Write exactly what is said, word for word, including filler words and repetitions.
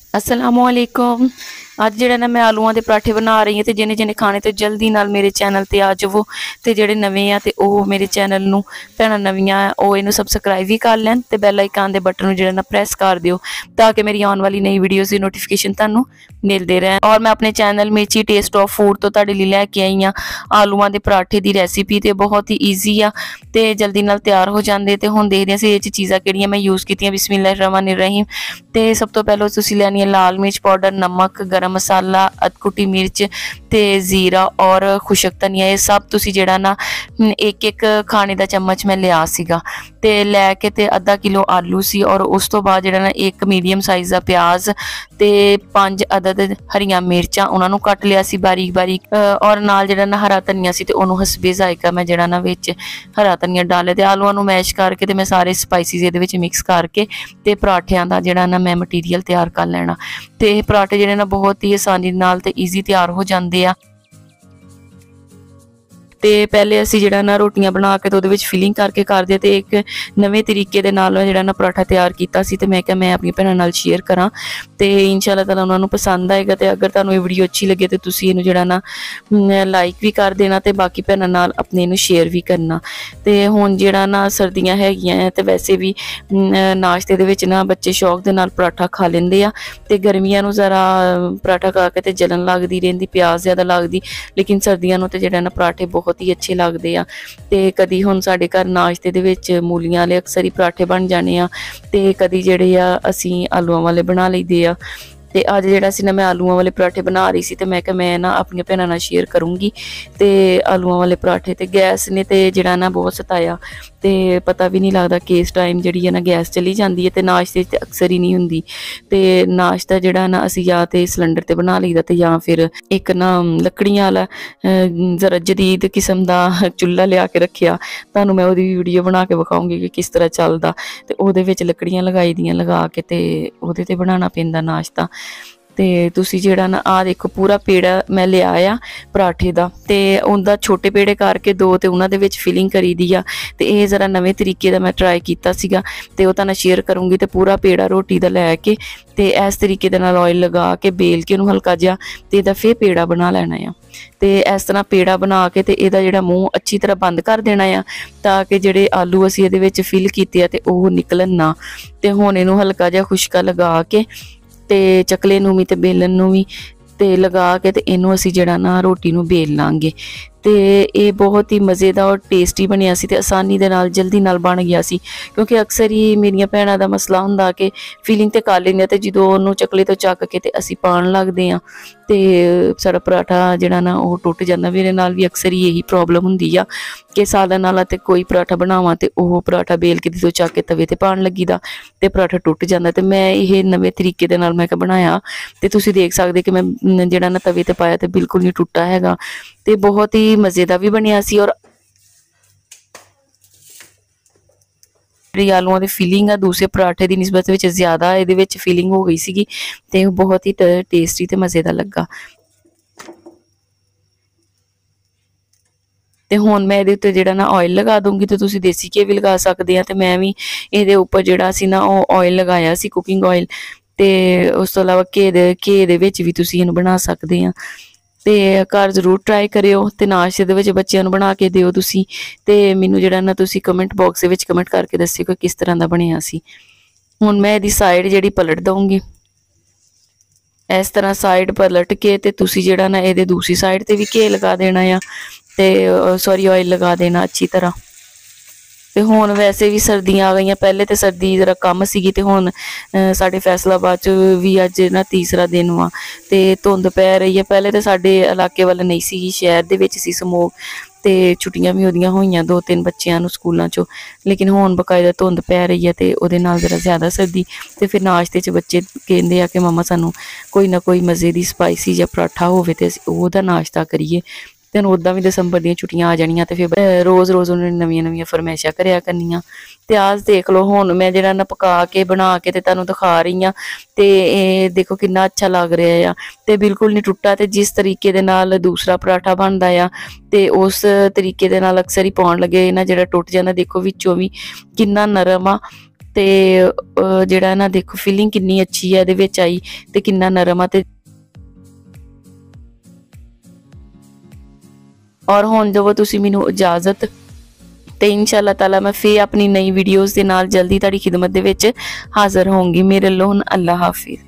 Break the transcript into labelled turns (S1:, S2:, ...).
S1: असलामुअलैकुम। ਅੱਜ ਜਿਹੜਾ ਨਾ ਮੈਂ ਆਲੂਆਂ ਦੇ ਪਰਾਠੇ ਬਣਾ ਰਹੀ ਹਾਂ ਤੇ ਜਿਹਨੇ ਜਿਹਨੇ ਖਾਣੇ ਤੇ ਜਲਦੀ ਨਾਲ ਮੇਰੇ ਚੈਨਲ ਤੇ ਆ ਜਾਵੋ ਤੇ ਜਿਹੜੇ ਨਵੇਂ ਆ ਤੇ ਉਹ ਮੇਰੇ ਚੈਨਲ ਨੂੰ ਭੈਣਾਂ ਨਵੀਆਂ ਉਹ ਇਹਨੂੰ ਸਬਸਕ੍ਰਾਈਬ ਵੀ ਕਰ ਲੈਣ ਤੇ ਬੈਲ ਆਈਕਨ ਦੇ ਬਟਨ ਨੂੰ ਜਿਹੜਾ ਨਾ ਪ੍ਰੈਸ ਕਰ ਦਿਓ ਤਾਂ ਕਿ ਮੇਰੀ ਆਉਣ ਵਾਲੀ ਨਈ ਵੀਡੀਓਜ਼ ਦੀ ਨੋਟੀਫਿਕੇਸ਼ਨ ਤੁਹਾਨੂੰ ਮਿਲਦੇ ਰਹਿਣ। और मैं अपने चैनल मिर्ची टेस्ट ऑफ फूड तो ਤੁਹਾਡੇ ਲਈ ਲੈ ਕੇ ਆਈ ਆ ਆਲੂਆਂ ਦੇ ਪਰਾਠੇ ਦੀ ਰੈਸਿਪੀ ਤੇ ਬਹੁਤ ਹੀ ਈਜ਼ੀ ਆ ਤੇ ਜਲਦੀ ਨਾਲ ਤਿਆਰ ਹੋ ਜਾਂਦੇ। ਤੇ ਹੁਣ ਦੇਖਦੇ ਹਾਂ ਸੀ ਇਹ ਚੀਜ਼ਾਂ ਕਿਹੜੀਆਂ ਮੈਂ ਯੂਜ਼ ਕੀਤੀਆਂ। बिस्मिल्लाहिर्रहमानिर्रहीम। ਤੇ ਸਭ ਤੋਂ ਪਹਿਲਾਂ ਤੁਸੀਂ ਲੈਣੀ ਹੈ ਲਾਲ मिर्च पाउडर, नमक, गरम मसाला, अदकुटी मिर्च ते जीरा और खुशक धनिया। ये सब तुसी जेड़ा ना एक एक खाने का चम्मच मैं लिया सीगा ते लैके ते अद्धा किलो आलू सी और उस तो बाद जेड़ा ना एक मीडियम साइज़ का प्याज ते पांच अदद हरियां मिर्चां उन्हां नूं कट लिया सी बारीक बारीक और नाल जेड़ा ना हरा धनिया सी ते उहनूं हसबे जायका मैं जेड़ा ना विच हरा धनिया डाले ते आलूआं नूं मैश करके ते मैं सारे स्पाइसिस इहदे विच मिक्स करके ते पराठियां दा जेड़ा ना मैं मटीरियल तैयार कर लेना। ते पराठे जेड़े ना बहुत ही आसानी नाल ते ईजी तैयार हो जाते हैं। ਤੇ ਪਹਿਲੇ ਅਸੀਂ ਜਿਹੜਾ ਨਾ ਰੋਟੀਆਂ ਬਣਾ ਕੇ ਤੇ ਉਹਦੇ ਵਿੱਚ ਫਿਲਿੰਗ ਕਰਕੇ ਕਰਦੇ ਤੇ ਇੱਕ ਨਵੇਂ ਤਰੀਕੇ ਦੇ ਨਾਲ ਜਿਹੜਾ ਨਾ ਪਰਾਠਾ ਤਿਆਰ ਕੀਤਾ ਸੀ ਤੇ ਮੈਂ ਕਿਹਾ ਮੈਂ ਆਪਣੀ ਭੈਣਾਂ ਨਾਲ ਸ਼ੇਅਰ ਕਰਾਂ ਤੇ ਇਨਸ਼ਾਅੱਲਾ ਤਾਲਾ ਉਹਨਾਂ ਨੂੰ ਪਸੰਦ ਆਏਗਾ। ਤੇ ਅਗਰ ਤੁਹਾਨੂੰ ਇਹ ਵੀਡੀਓ ਅੱਛੀ ਲੱਗੇ ਤੇ ਤੁਸੀਂ ਇਹਨੂੰ ਜਿਹੜਾ ਨਾ ਲਾਈਕ ਵੀ ਕਰ ਦੇਣਾ ਤੇ ਬਾਕੀ ਭੈਣਾਂ ਨਾਲ ਆਪਣੇ ਨੂੰ ਸ਼ੇਅਰ ਵੀ ਕਰਨਾ। ਤੇ ਹੁਣ ਜਿਹੜਾ ਨਾ ਸਰਦੀਆਂ ਹੈਗੀਆਂ ਤੇ ਵੈਸੇ ਵੀ ਨਾਸ਼ਤੇ ਦੇ ਵਿੱਚ ਨਾ ਬੱਚੇ ਸ਼ੌਕ ਦੇ ਨਾਲ ਪਰਾਠਾ ਖਾ ਲੈਂਦੇ ਆ ਤੇ ਗਰਮੀਆਂ ਨੂੰ ਜ਼ਰਾ ਪਰਾਠਾ ਖਾ ਕੇ ਤੇ ਜਲਨ ਲੱਗਦੀ ਰਹਿੰਦੀ, ਪਿਆਜ਼ ਜ਼ਿਆਦਾ ਲੱਗਦੀ, ਲੇਕਿਨ ਸਰਦੀਆਂ ਨੂੰ ਤੇ ਜਿਹੜਾ ਨਾ ਪਰਾਠੇ ਬਹੁਤ बहुत ही अच्छे लगते हैं। तो कभी हुण साडे घर नाश्ते दे विच मूलियां वाले अक्सर ही पराठे बन जाने आ ते कभी जिहड़े आ असीं आलूआं वाले बना लईदे आ। ते अज जिहड़ा सी ना मैं आलूआं वाले पराठे बना रही सी ते मैं कि मैं ना अपनी भैणां नाल शेयर करूँगी। ते आलूआं वाले पराठे ते गैस ने ते जिहड़ा ना बहुत सताया ते पता भी नहीं लगता किस टाइम जिहड़ी है ना गैस चली जाती है ते नाश्ते ते अक्सर ही नहीं हुंदी। ते नाश्ता जिहड़ा ना असीं या ते सिलेंडर ते बना लईदा ते या फिर एक ना लकड़ियां वाला जरा जदीद किस्म दा चुल्हा लिया के रखिया। तुहानूं मैं ओहदी वीडियो बना के विखाऊंगी कि किस तरह चलदा ते ओहदे विच लकड़ियां लगाई दियां लगा के ते ओहदे ते बनाना पैंदा नाश्ता। ते तुसी जेड़ा ना आ देखो पूरा पेड़ा मैं लिया आ पराठे दा ते उनदा छोटे पेड़े करके दो ते उन्हां दे विच फिलिंग करी दी आ ते इह जरा नवें तरीके दा मैं ट्राई कीता सीगा ते ओह तां शेयर करूँगी। ते पूरा पेड़ा रोटी दा लैके ते इस तरीके दे नाल ऑयल लगा के बेल के उहनूं हल्का जिहा ते इहदा फिर पेड़ा बना लैना आ। ते इस तरह पेड़ा बना के ते इहदा जिहड़ा मूँह अच्छी तरह बंद कर देना आ ताकि जिहड़े आलू असीं इहदे विच फिल कीते आ ते ओह निकलन ना। ते हुण इहनूं हल्का जिहा खुशका लगा के ते चकले नूं भी ते बेलन नूं भी ते लगा के ते इनू असीं जिहड़ा ना रोटी नूं बेल लांगे। ते ये बहुत ही मज़ेदार और टेस्टी बनिया सी ते आसानी दे नाल जल्दी नाल बन गया सी क्योंकि अक्सर ही मेरियां भैणां दा मसला हुंदा कि फीलिंग ते कर लैंदे ते जदों ओनूं चकले तो चक के ते असीं पाण लगदे आ ते साडा पराठा जिहड़ा ना ओह टुट जांदा। मेरे नाल भी अक्सर ही यही प्रॉब्लम हुंदी आ कि सालन वाला ते कोई पराठा बनावां ते ओह पराठा बेल के तो चक के तवे ते पाण लगी दा ते पराठा टुट जांदा। ते मैं ये नवें तरीके दे नाल मैं बनाया ते तुसीं देख सकदे कि मैं जिहड़ा ना तवे ते पाया ते बिल्कुल नहीं टुटा हैगा ते बहुत ही मज़ेदार भी बनिया सी। और आलूआं दी फिलिंग आ दूसरे पराठे की निस्बत विच ज़्यादा इहदे विच फिलिंग हो गई सी ते बहुत ही टेस्टी ते मज़ेदार लगा। ते हुण मैं इहदे उत्ते जिहड़ा ना ऑयल लगा दूँगी ते तुसीं देसी घी भी लगा सकदे आ। ते मैं भी इहदे उपर जिहड़ा सी ना ओह ऑयल लगाया सी कुकिंग ऑयल ते उस तो इलावा घे दे घे दे विच भी तुसीं इहनूं बना सकदे आ। ते घर जरूर ट्राई करियो ते नाश्ते दे विच बच्चिआं नूं बना के दिओ तुसीं ते मैनूं जिहड़ा ना तुसीं कमेंट बॉक्स दे विच कमेंट करके दस्सिओ कि किस तरह दा बनिया सी। हुण मैं इहदी साइड जिहड़ी पलट दूँगी इस तरह साइड पलट के ते तुसीं जिहड़ा ना इहदे दूसरी साइड ते भी घे लगा देना आ ते सॉरी ऑयल लगा देना अच्छी तरह। ते हुण वैसे भी सर्दियां आ गईयां, पहले तो सर्दी जरा कम सीगी ते हुण साडे फैसलाबाद च भी अज ना तीसरा दिन वा ते धुंध पै रही है। पहले तो साडे इलाके वाल नहीं सी, शहर दे विच सी समोग ते छुट्टियां भी ओहदियां होईयां दो तीन बच्चिआं नूं स्कूलां चों, लेकिन हुण बकायदा धुंध पै रही है ते ओहदे नाल जरा ज़्यादा सर्दी। ते फिर नाश्ते च बच्चे कहिंदे आ कि मम्मा सानूं कोई ना कोई मज़े दी स्पाइसी जिहा पराठा होवे ते असीं ओहदा नाश्ता करिए। ते उदां भी दसंबर दी छुट्टियां आ जानियां ते फिर रोज़ रोज़ उन्होंने नवियां नवियां फरमाइशां करिया करनियां। ते आज देख लो हुण मैं जिहड़ा ना पका के बना के ते तुहानूं दिखा रही हां ते एह देखो कितना अच्छा लग रहा आ ते बिल्कुल नहीं टुटा। ते जिस तरीके दे नाल दूसरा पराठा बनदा आ ते उस तरीके दे नाल अक्सर ही पाउण लगे ना जिहड़ा टुट जांदा, देखो विचों भी कितना नरम आ ਤੇ ਅਹ, ਜਿਹੜਾ ਨਾ ਦੇਖੋ ਫੀਲਿੰਗ ਕਿੰਨੀ ਅੱਛੀ ਹੈ ਇਹਦੇ ਵਿੱਚ ਆਈ ਤੇ ਕਿੰਨਾ ਨਰਮ ਆ ਤੇ ਔਰ ਹੁਣ ਦੇਵੋ ਤੁਸੀਂ ਮੈਨੂੰ ਇਜਾਜ਼ਤ ਤੇ इंशाअल्लाह ताला मैं फिर अपनी नई वीडियोज़ के नाल जल्दी तुहाडी खिदमत दे विच हाज़र होंगी। मेरे लो हुण अल्लाह हाफिज़।